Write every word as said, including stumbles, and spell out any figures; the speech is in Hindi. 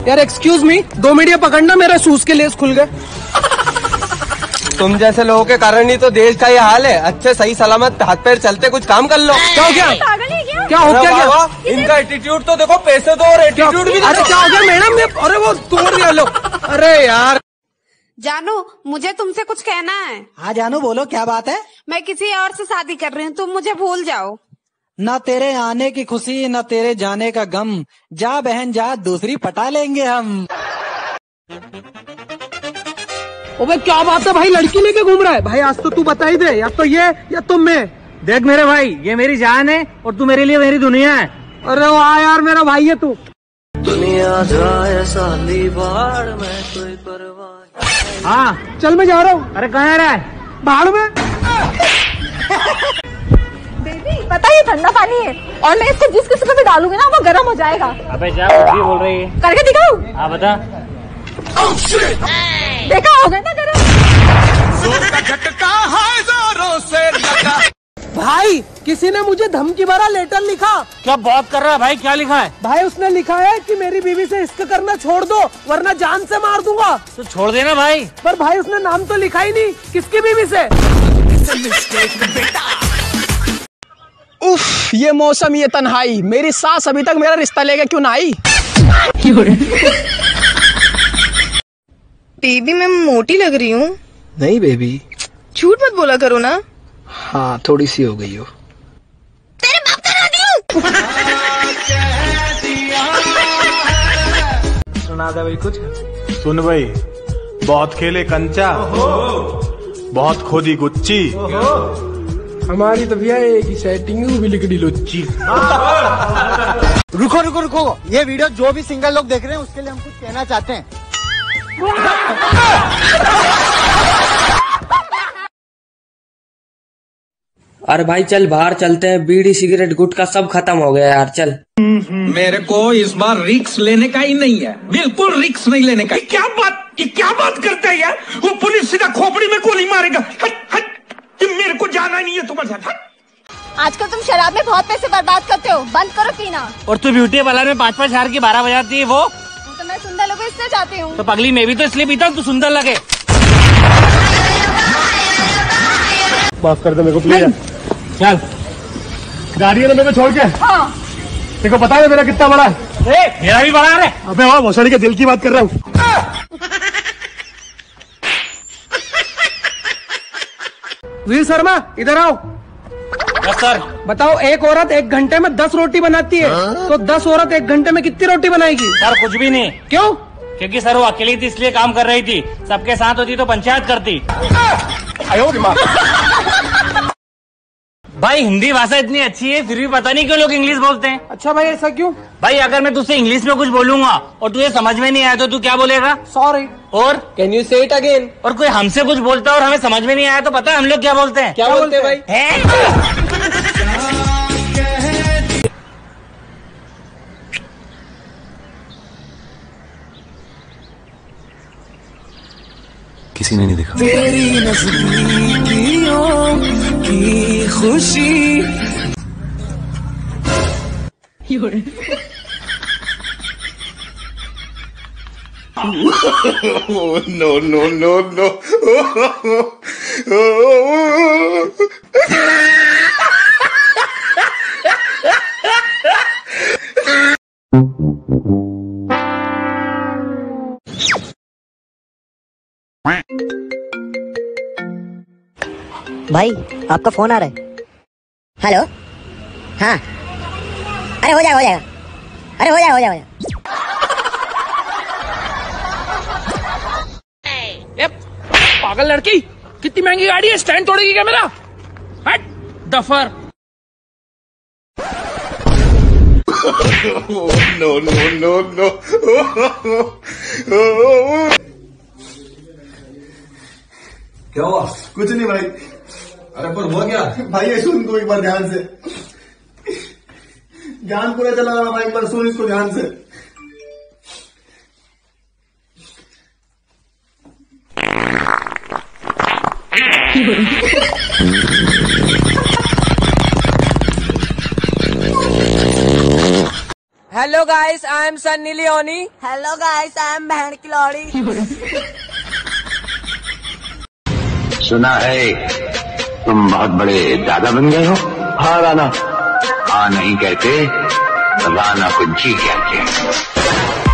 यार एक्सक्यूज मी, दो मिनट ये पकड़ना, मेरा शूज के लेस खुल गए। तुम जैसे लोगों के कारण ही तो देश का ये हाल है। अच्छे सही सलामत हाथ पैर चलते कुछ काम कर लो। क्या हो गया? क्या हो गया? क्या इनका एटीट्यूड तो देखो, पैसे दो और एटीट्यूड भी। अरे क्या हो गया मैडम? ये अरे वो तोड़ दिया लो। अरे यार जानू, मुझे तुमसे कुछ कहना है। हाँ जानू, बोलो क्या बात है। मैं किसी और से शादी कर रही हूँ, तुम मुझे भूल जाओ। न तेरे आने की खुशी न तेरे जाने का गम, जा बहन जा, दूसरी पटा लेंगे हम। ओबे क्या बात है भाई, लड़की लेके घूम रहा है भाई? आज तो तू बता ही दे, या तो ये या तो मैं। देख मेरे भाई, ये मेरी जान है और तू मेरे लिए मेरी दुनिया है। अरे वाह यार, मेरा भाई है तू। दुनिया जाए साली बाढ़ में कोई परवाह। हाँ चल मैं जा रहा हूँ। अरे कहाँ रहा है? बाढ़ में। बेबी पता है ये ठंडा पानी है और मैं इसको जिस किसी पे भी डालूंगी ना वो गर्म हो जाएगा। अबे जा, कुछ भी बोल रही है। करके दिखाऊं? हाँ बता। देखा हो गया ना गर्म। भाई किसी ने मुझे धमकी भरा लेटर लिखा। क्या बात कर रहा है भाई? क्या लिखा है? भाई उसने लिखा है कि मेरी बीवी से इश्क करना छोड़ दो वरना जान से मार दूंगा। तो छोड़ देना भाई। पर भाई उसने नाम तो लिखा ही नहीं, किसकी बीवी से। उफ, ये मौसम, ये तन्हाई, मेरी सास अभी तक मेरा रिश्ता लेके क्यों ना आई? बेबी मैं मोटी लग रही हूँ। नहीं बेबी, झूठ मत बोला करो ना। हाँ थोड़ी सी हो गई हो। तेरे बाप का रानी हूँ। सुना दे भाई कुछ। सुन भाई, बहुत खेले कंचा, बहुत खोदी गुच्ची, हमारी तो भैया एक ही सेटिंग भी लिकड़ी लुच्ची। रुको रुको रुको, ये वीडियो जो भी सिंगल लोग देख रहे हैं उसके लिए हम कुछ कहना चाहते हैं। अरे भाई चल बाहर चलते हैं, बीड़ी सिगरेट गुटखा सब खत्म हो गया यार, चल। मेरे को इस बार रिक्स लेने का ही नहीं है, बिल्कुल रिक्स नहीं लेने का। क्या बात क्या बात करता है यार? वो पुलिस सीधा खोपड़ी में गोली मारेगा। हट हट, मेरे को जाना नहीं है तुम्हारे साथ। आजकल तुम शराब में बहुत पैसे बर्बाद करते हो, बंद करो पीना। और तू ब्यूटी पार्लर में पाँच पाँच हजार की बारह बजाती है, वो तो मैं सुंदर लोगों इसलिए चाहती हूँ। तो पगली मैं भी तो इसलिए पीता हूँ तू सुंदर लगे। माफ कर दे मेरे को प्लीज। चल गाड़ी है ना मेरे को छोड़ के। हाँ। देखो पता है मेरा कितना बड़ा है? ए, मेरा भी बड़ा है। अबे वाह, भोसड़ी के दिल की बात कर रहा हूँ। वीर शर्मा इधर आओ। Yes sir. बताओ, एक औरत एक घंटे में दस रोटी बनाती है, तो दस औरत एक घंटे में कितनी रोटी बनाएगी? सर कुछ भी नहीं। क्यों? क्योंकि सर वो अकेली थी इसलिए काम कर रही थी, सबके साथ होती तो पंचायत करती। भाई हिंदी भाषा इतनी अच्छी है फिर भी पता नहीं क्यों लोग इंग्लिश बोलते हैं। अच्छा भाई ऐसा क्यों? भाई अगर मैं तुझसे इंग्लिश में कुछ बोलूंगा और तुझे समझ में नहीं आया तो तू क्या बोलेगा? सॉरी। और can you say it again? और कोई हमसे कुछ बोलता है और हमें समझ में नहीं आया तो पता है हम लोग क्या बोलते हैं? क्या, क्या बोलते हैं भाई? है? किसी ने नहीं देखा। तेरी नज़दीकियों की खुशी। No no no no. भाई आपका फोन आ रहा है। हेलो, हाँ, अरे हो जाएगा हो जाएगा अरे हो जाएगा हो जाएगा। पागल लड़की, कितनी महंगी गाड़ी है, स्टैंड तोड़ेगी क्या मेरा? हट duffer. No no no no. क्या हुआ? कुछ नहीं भाई। अरे पर हुआ क्या? भाई ये सुन तो एक बार ध्यान से, ध्यान पूरा चला रहा भाई, एक बार सुन इसको ध्यान से। Hello guys, I am Sunny Leone. Hello guys, I am बहन की लौड़ी। सुना है तुम बहुत बड़े दादा बन गए हो। हाँ राना, हाँ नहीं कहते, राना कुंची कहते हैं।